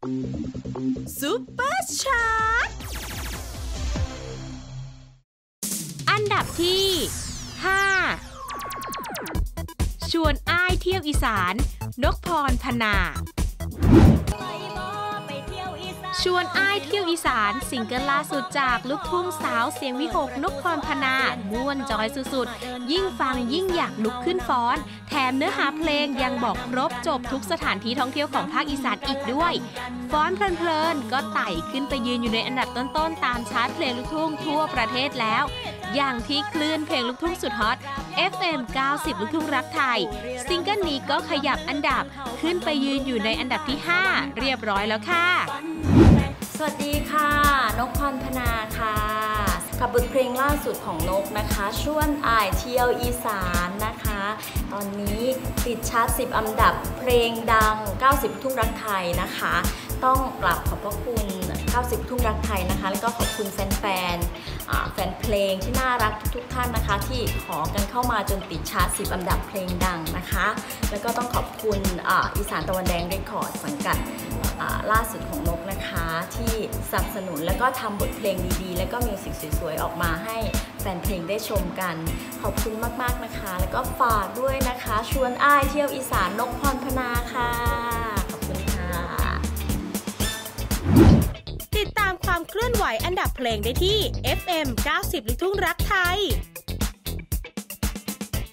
ซุปเปอร์ชาร์ตอันดับที่5ชวนอ้ายเที่ยวอีสานนกพรพนาชวนอ้ายเที่ยวอีสานซิงเกิลล่าสุดจากลูกทุ่งสาวเสียงวิหกนกพรพนาม่วนจอยสุดๆยิ่งฟังยิ่งอยากลุกขึ้นฟ้อนแถมเนื้อหาเพลงยังบอกครบจบทุกสถานที่ท่องเที่ยวของภาคอีสานอีกด้วยฟ้อนเพลินๆก็ไต่ขึ้นไปยืนอยู่ในอันดับต้นๆตามชาร์ตเพลงลูกทุ่งทั่วประเทศแล้วอย่างที่คลื่นเพลงลูกทุ่งสุดฮอต FM 90 ลูกทุ่งรักไทยซิงเกิลนี้ก็ขยับอันดับขึ้นไปยืนอยู่ในอันดับที่5เรียบร้อยแล้วค่ะสวัสดีค่ะนกพรพนาค่ะกับบทเพลงล่าสุดของนกนะคะชวนอ้ายเที่ยวอีสานนะคะตอนนี้ติดชาร์ต10อันดับเพลงดัง90ลูกทุ่งรักไทยนะคะต้องกราบขอบพระคุณ90ลูกทุ่งรักไทยนะคะแล้วก็ขอบคุณแฟนแฟนเพลงที่น่ารักทุกท่านนะคะที่ขอกันเข้ามาจนติดชาร์ต10อันดับเพลงดังนะคะแล้วก็ต้องขอบคุณอีสานตะวันแดงเรคคอร์ดสังกัดล่าสุดของนกนะคะที่สนับสนุนแล้วก็ทำบทเพลงดีๆแล้วก็มิวสิกสวยๆออกมาให้แฟนเพลงได้ชมกันขอบคุณมากๆนะคะแล้วก็ฝากด้วยนะคะชวนอ้ายเที่ยวอีสานนกพรพนาค่ะขอบคุณค่ะติดตามความเคลื่อนไหวอันดับเพลงได้ที่ FM 90 ลูกทุ่งรักไทย